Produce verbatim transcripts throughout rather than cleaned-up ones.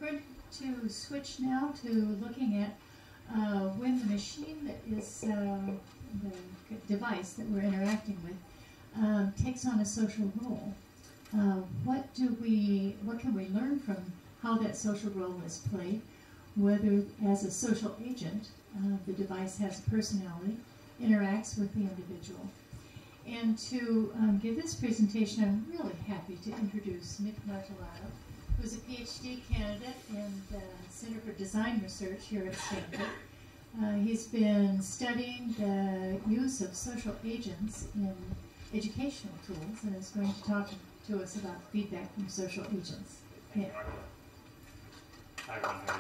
going to switch now to looking at uh, when the machine that is uh, the device that we're interacting with um, takes on a social role. Uh, what do we, what can we learn from how that social role is played? Whether as a social agent, uh, the device has a personality, interacts with the individual. And to um, give this presentation, I'm really happy to introduce Nik Martelaro, who's a PhD candidate in the Center for Design Research here at Stanford. Uh, he's been studying the use of social agents in educational tools and is going to talk to us about feedback from social agents. Yeah. Hi everyone, how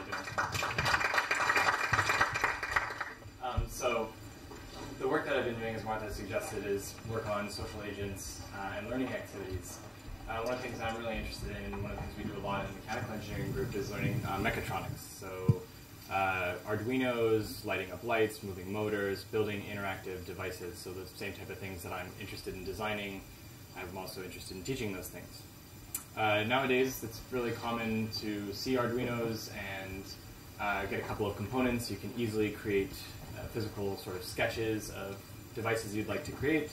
are you doing? Um, so, the work that I've been doing, as Martha suggested, is work on social agents uh, and learning activities. Uh, one of the things I'm really interested in, and one of the things we do a lot in the mechanical engineering group, is learning uh, mechatronics. So, uh, Arduinos, lighting up lights, moving motors, building interactive devices. So the same type of things that I'm interested in designing, I'm also interested in teaching those things. Uh, nowadays, it's really common to see Arduinos and uh, get a couple of components. You can easily create uh, physical sort of sketches of devices you'd like to create.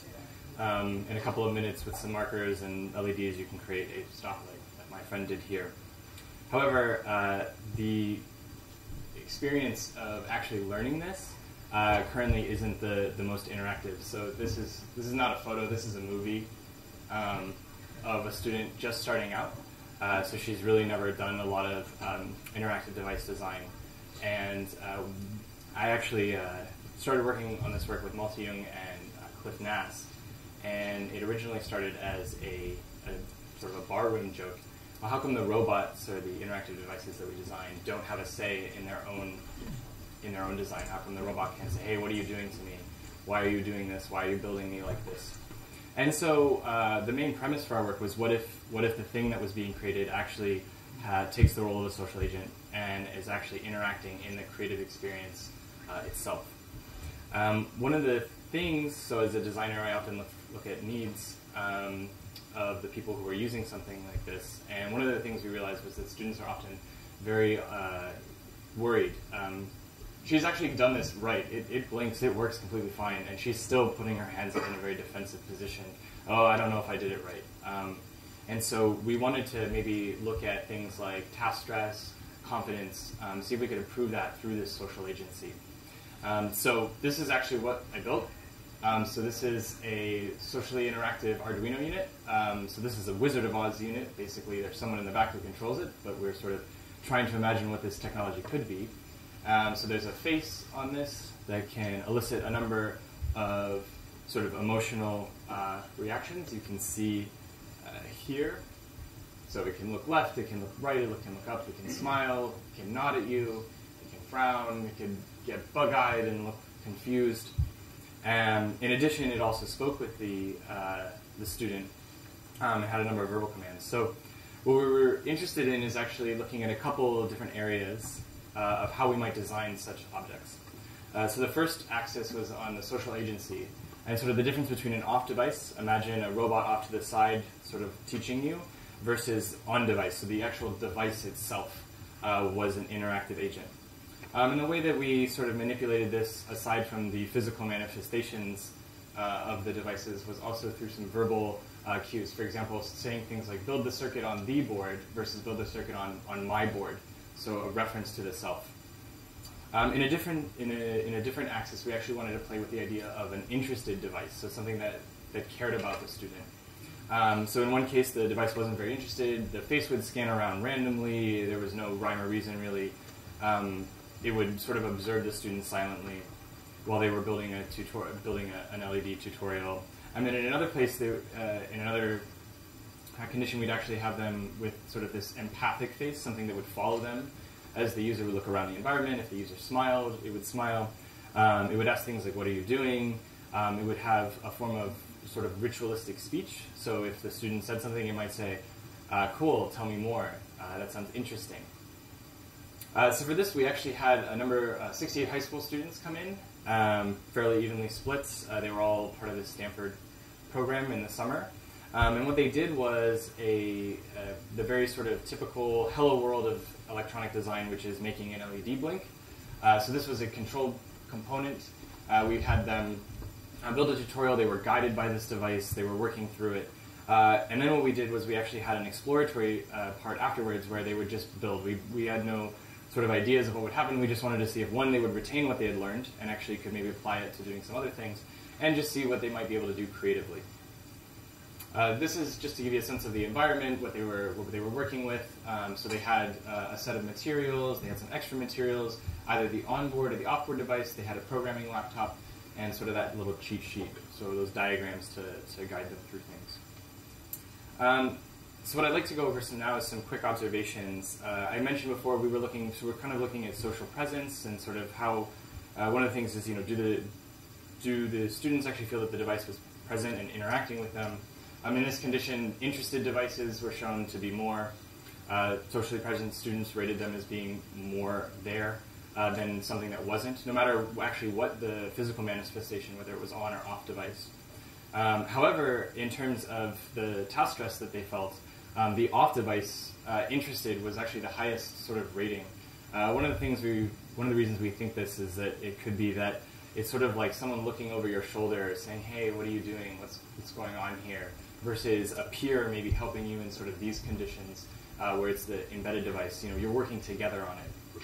Um, in a couple of minutes with some markers and L E Ds, you can create a stoplight that my friend did here. However, uh, the experience of actually learning this uh, currently isn't the, the most interactive. So this is, this is not a photo, this is a movie. Um, of a student just starting out. Uh, so she's really never done a lot of um, interactive device design. And uh, I actually uh, started working on this work with Malte Jung and uh, Cliff Nass. And it originally started as a, a sort of a barroom joke. Well, how come the robots or the interactive devices that we design don't have a say in their own in their own design? How come the robot can't say, hey, what are you doing to me? Why are you doing this? Why are you building me like this? And so uh, the main premise for our work was, what if what if the thing that was being created actually uh, takes the role of a social agent and is actually interacting in the creative experience uh, itself? Um, one of the things, so as a designer, I often look, look at needs um, of the people who are using something like this. And one of the things we realized was that students are often very uh, worried. Um, She's actually done this right. It, it blinks, it works completely fine, and she's still putting her hands up in a very defensive position. Oh, I don't know if I did it right. Um, and so we wanted to maybe look at things like task stress, confidence, um, see if we could improve that through this social agency. Um, so this is actually what I built. Um, so this is a socially interactive Arduino unit. Um, so this is a Wizard of Oz unit. Basically, there's someone in the back who controls it, but we're sort of trying to imagine what this technology could be. Um, so there's a face on this that can elicit a number of sort of emotional uh, reactions. You can see uh, here. So it can look left, it can look right, it can look up, it can smile, it can nod at you, it can frown, it can get bug-eyed and look confused. And in addition, it also spoke with the, uh, the student um, and had a number of verbal commands. So what we were interested in is actually looking at a couple of different areas Uh, of how we might design such objects. Uh, so the first axis was on the social agency, and sort of the difference between an off device, imagine a robot off to the side sort of teaching you, versus on device, so the actual device itself uh, was an interactive agent. Um, and the way that we sort of manipulated this, aside from the physical manifestations uh, of the devices, was also through some verbal uh, cues. For example, saying things like build the circuit on the board versus build the circuit on, on my board. So a reference to the self. Um, in a different in a in a different axis, we actually wanted to play with the idea of an interested device, so something that that cared about the student. Um, so in one case, the device wasn't very interested. The face would scan around randomly. There was no rhyme or reason really. Um, it would sort of observe the student silently while they were building a tutorial, building a, an L E D tutorial. And then in another place, they, uh, in another condition, we'd actually have them with sort of this empathic face, something that would follow them as the user would look around the environment. If the user smiled, it would smile. Um, it would ask things like, what are you doing? Um, it would have a form of sort of ritualistic speech. So if the student said something, it might say, uh, cool, tell me more. Uh, that sounds interesting. Uh, so for this, we actually had a number, uh, sixty-eight high school students come in, um, fairly evenly split. Uh, they were all part of the Stanford program in the summer. Um, and what they did was a uh, the very sort of typical hello world of electronic design, which is making an L E D blink. Uh, so this was a controlled component. Uh, we had them uh, build a tutorial. They were guided by this device. They were working through it. Uh, and then what we did was we actually had an exploratory uh, part afterwards where they would just build. We, we had no sort of ideas of what would happen. We just wanted to see if, one, they would retain what they had learned and actually could maybe apply it to doing some other things, and just see what they might be able to do creatively. Uh, this is just to give you a sense of the environment, what they were, what they were working with. Um, so they had uh, a set of materials, they had some extra materials, either the onboard or the offboard device, they had a programming laptop, and sort of that little cheat sheet, so those diagrams to, to guide them through things. Um, so what I'd like to go over some now is some quick observations. Uh, I mentioned before we were looking, so we're kind of looking at social presence and sort of how, uh, one of the things is, you know, do the, do the students actually feel that the device was present and interacting with them? Um, in this condition, interested devices were shown to be more. Uh, socially present students rated them as being more there uh, than something that wasn't, no matter actually what the physical manifestation, whether it was on or off device. Um, however, in terms of the task stress that they felt, um, the off-device uh, interested was actually the highest sort of rating. Uh, one of the things we, one of the reasons we think this is that it could be that it's sort of like someone looking over your shoulder saying, hey, what are you doing? What's, what's going on here? Versus a peer maybe helping you in sort of these conditions uh, where it's the embedded device. You know, you're working together on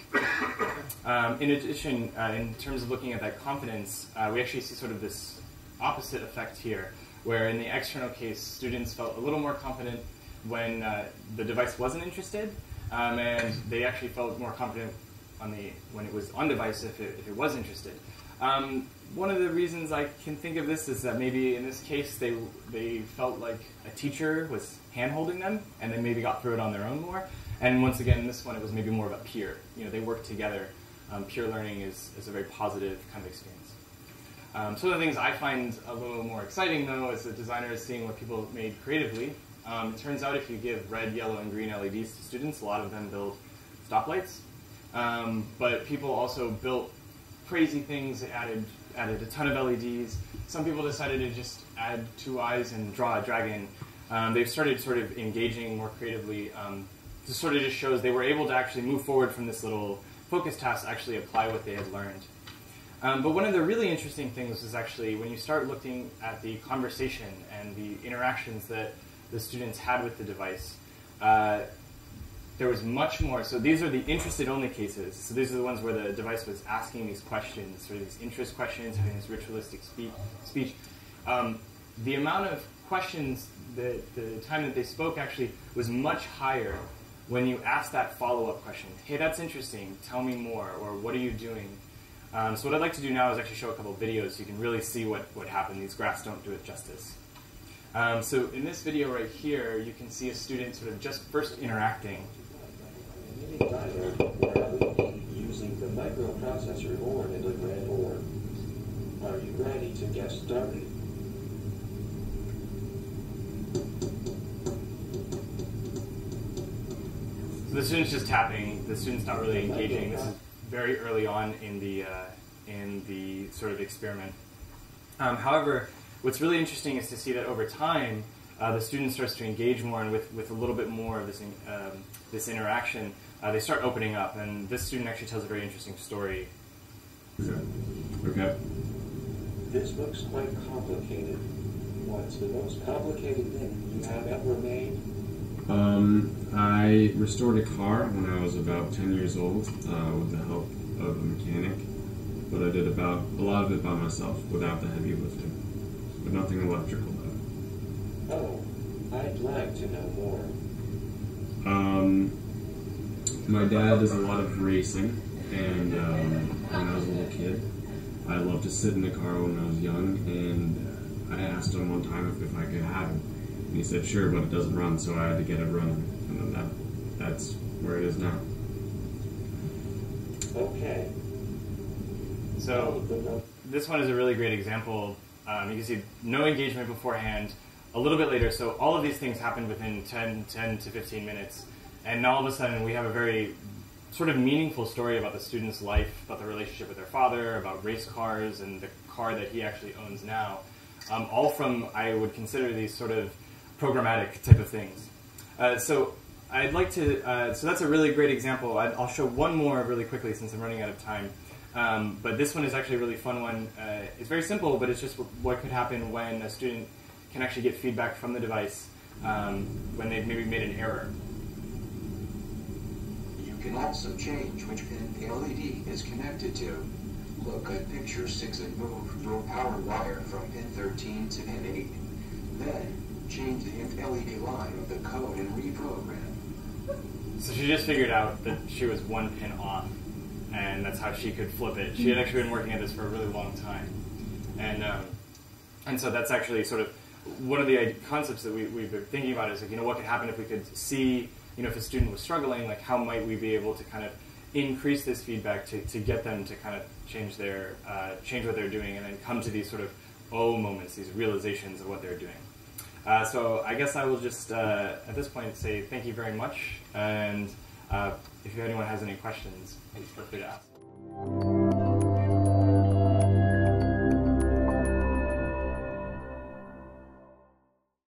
it. Um, in addition, uh, in terms of looking at that confidence, uh, we actually see sort of this opposite effect here, where in the external case, students felt a little more confident when uh, the device wasn't interested, um, and they actually felt more confident on the when it was on device if it, if it was interested. Um, one of the reasons I can think of this is that maybe in this case they they felt like a teacher was hand-holding them, and they maybe got through it on their own more. And once again, in this one, it was maybe more of a peer. You know, they worked together. Um, peer learning is, is a very positive kind of experience. Um, some of the things I find a little more exciting, though, as a designer, is seeing what people made creatively. Um, it turns out if you give red, yellow, and green L E Ds to students, a lot of them build stoplights. Um, but people also built crazy things, added, added a ton of L E Ds. Some people decided to just add two eyes and draw a dragon. Um, they've started sort of engaging more creatively. Um, this sort of just shows they were able to actually move forward from this little focus task to actually apply what they had learned. Um, but one of the really interesting things is actually when you start looking at the conversation and the interactions that the students had with the device, uh, there was much more. So these are the interested-only cases. So these are the ones where the device was asking these questions, sort of these interest questions, having this ritualistic speak, speech. Um, the amount of questions, the, the time that they spoke actually was much higher when you asked that follow-up question. Hey, that's interesting. Tell me more. Or what are you doing? Um, so what I'd like to do now is actually show a couple of videos so you can really see what, what happened. These graphs don't do it justice. Um, so in this video right here, you can see a student sort of just first interacting. Using the microprocessor board and a breadboard. Are you ready to get started? So the student's just tapping. The student's not really engaging. This is very early on in the uh, in the sort of experiment. Um, however, what's really interesting is to see that over time, uh, the student starts to engage more, and with with a little bit more of this in, um, this interaction, uh, they start opening up. And this student actually tells a very interesting story. Okay. Okay. This looks quite complicated. What's the most complicated thing you have ever made? Um, I restored a car when I was about ten years old uh, with the help of a mechanic, but I did about a lot of it by myself without the heavy lifting, but nothing electrical though. Oh, I'd like to know more. Um, my dad does a lot of racing, and um, when I was a little kid, I loved to sit in the car when I was young, and I asked him one time if, if I could have it. And he said, sure, but it doesn't run, so I had to get it running. And then that, that's where it is now. Okay. So this one is a really great example. Um, you can see no engagement beforehand. A little bit later, so all of these things happened within ten, ten to fifteen minutes. And now all of a sudden we have a very sort of meaningful story about the student's life, about the relationship with their father, about race cars, and the car that he actually owns now. Um, all from, I would consider these sort of programmatic type of things. Uh, so I'd like to, uh, so that's a really great example. I'd, I'll show one more really quickly since I'm running out of time. Um, but this one is actually a really fun one. Uh, it's very simple, but it's just what could happen when a student can actually get feedback from the device um, when they've maybe made an error. You can also change which pin the L E D is connected to. Look at picture six and move your power wire from pin thirteen to pin eight. Then, change the L E D line of the code and reprogram. So she just figured out that she was one pin off, and that's how she could flip it. She had actually been working at this for a really long time. And um, and so that's actually sort of one of the concepts that we, we've been thinking about is, like, you know, what could happen if we could see, you know, if a student was struggling, like how might we be able to kind of increase this feedback to, to get them to kind of change their, uh, change what they're doing and then come to these sort of oh moments, these realizations of what they're doing. Uh, so I guess I will just, uh, at this point, say thank you very much, and uh, if anyone has any questions, please feel free to ask.